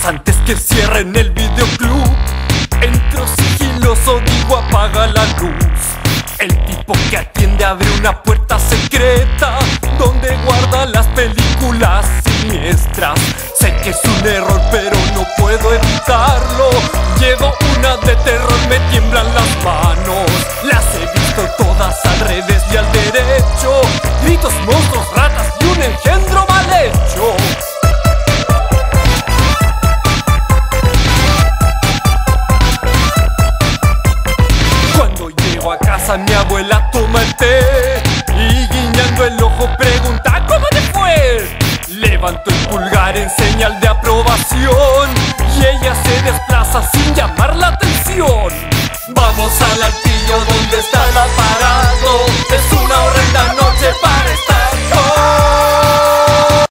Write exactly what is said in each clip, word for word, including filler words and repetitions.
minutos antes que cierren el videoclub. Entro sigiloso, digo apaga la luz. El tipo que atiende abre una puerta secreta donde guarda las películas siniestras. Sé que es un error pero no puedo evitarlo. Llevo una de terror, me tiemblan las manos. Las he visto todas al revés y al derecho. Gritos, monstruos, ratas y un engendro mal hecho. Cuando llego a casa mi abuela toma el té y guiñando el ojo pregunta ¿cómo te fue? Levanto el pulgar en señal de aprobación y ella se desplaza sin llamar la atención. Vamos al altillo donde está el aparato. Es una horrenda noche para estar con...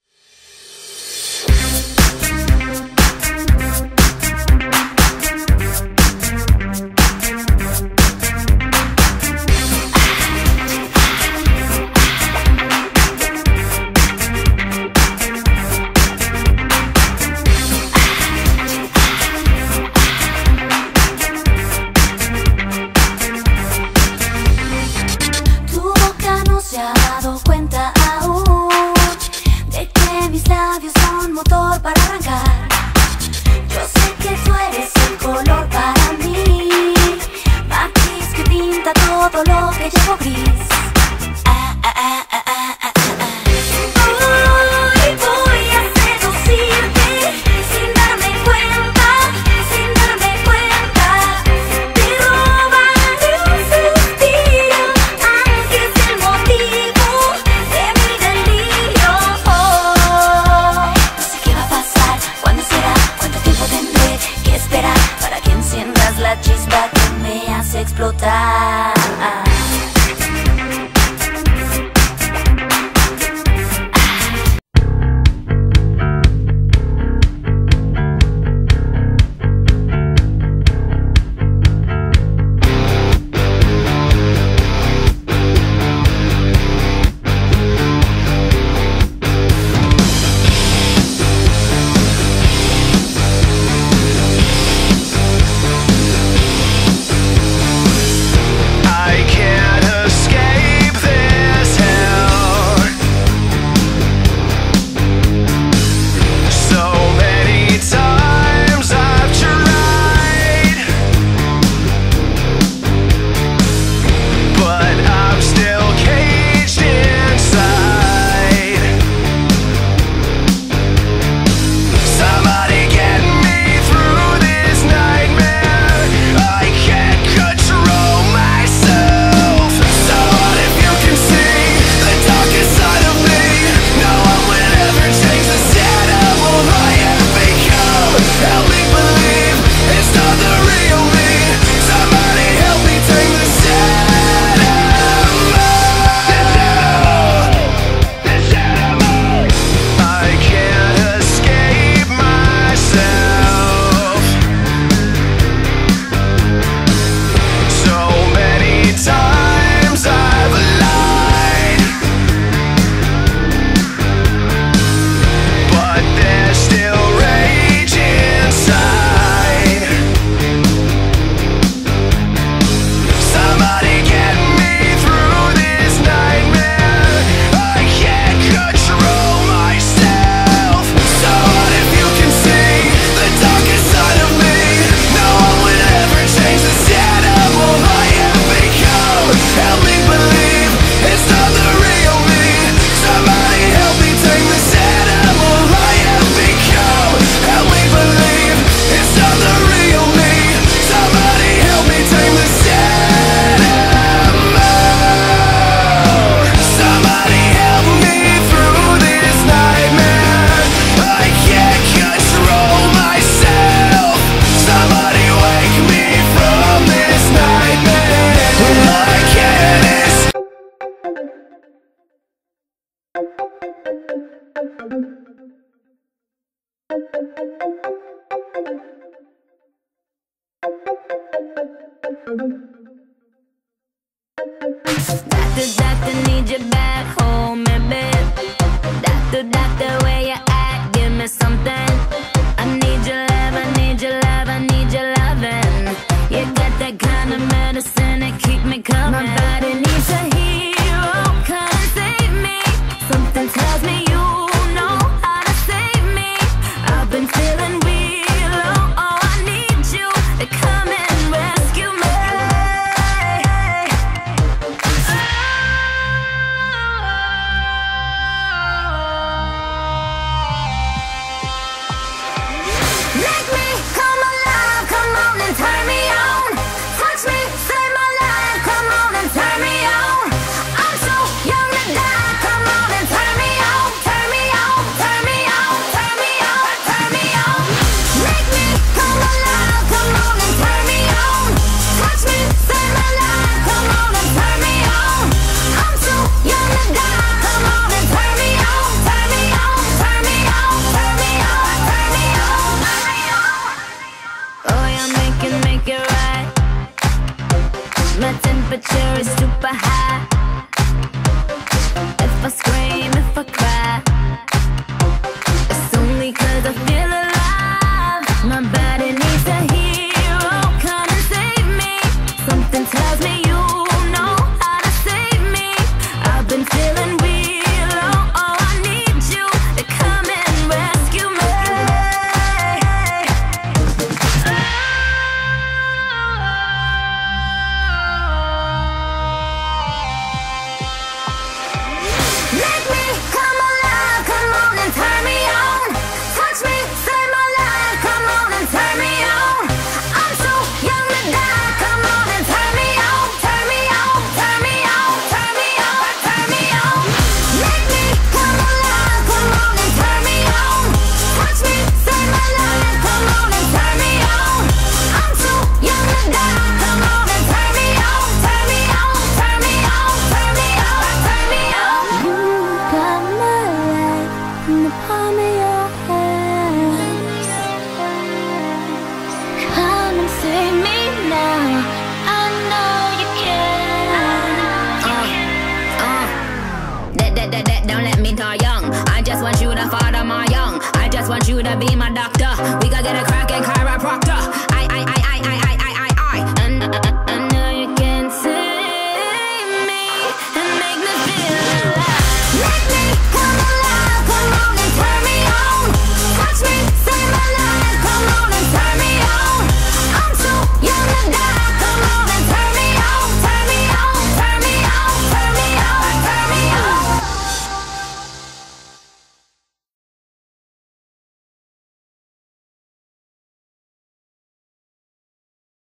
todo lo que llevo gris. Ah, ah, ah, ah, ah, ah, ah. Hoy voy a seducirte sin darme cuenta, sin darme cuenta. Te robaré un suspiro, aunque es el motivo de mi delirio. Oh, no sé qué va a pasar, cuándo será, cuánto tiempo tendré que esperar para que enciendas la chispa que me hace explotar. Doctor, doctor, need you back home in bed. Doctor, doctor, where you at? Give me something. I need I just want you to father my young. I just want you to be my doctor. We gotta get a crack and chiropractor. I, I, I, I, I, I, I, I, I. And, uh, uh,